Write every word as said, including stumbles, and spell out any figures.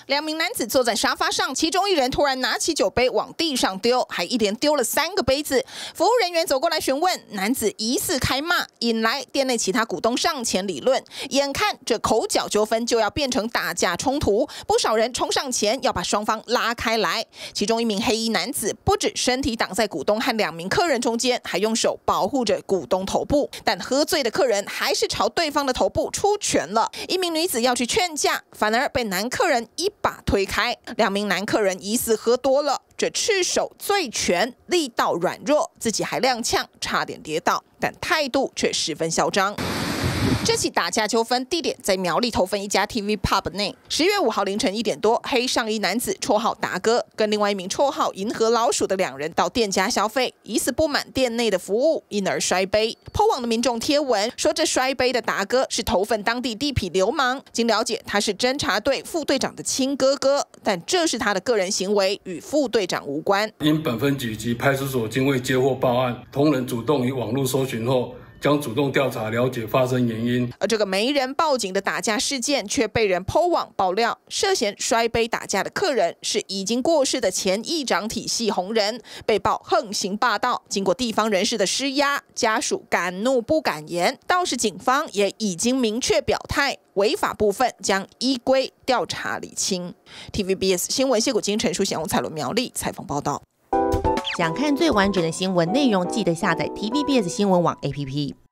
两名男子坐在沙发上，其中一人突然拿起酒杯往地上丢，还一连丢了三个杯子。服务人员走过来询问，男子疑似开骂，引来店内其他股东上前理论。眼看这口角纠纷就要变成打架冲突，不少人冲上前要把双方拉开来。其中一名黑衣男子不止身体挡在股东和两名客人中间，还用手保护着股东头部，但喝醉的客人还是朝对方的头部出拳了。一名女子要去劝架，反而被男客人一把推开。两名男客人疑似喝多了，这赤手醉拳，力道软弱，自己还踉跄，差点跌倒，但态度却十分嚣张。这起打架纠纷地点在苗栗头份一家 T V Pub 内。十月五号凌晨一点多，黑上衣男子绰号达哥，跟另外一名绰号银河老鼠的两人到店家消费，疑似不满店内的服务，因而摔杯。po网的民众贴文说，这摔杯的达哥是头份当地地痞流氓。经了解，他是侦查队副队长的亲哥哥，但这是他的个人行为，与副队长无关。 因本分局及派出所经未接获报案，同仁主动于网络搜寻后，将主动调查了解发生原因。 而这个没人报警的打架事件，却被人po网爆料，涉嫌摔杯打架的客人是已经过世的前议长体系红人，被曝横行霸道。经过地方人士的施压，家属敢怒不敢言，倒是警方也已经明确表态，违法部分将依规调查理清。T V B S 新闻谢谷金、陈淑贤、洪彩伦苗栗采访报道。 想看最完整的新闻内容，记得下载 T V B S 新闻网 A P P。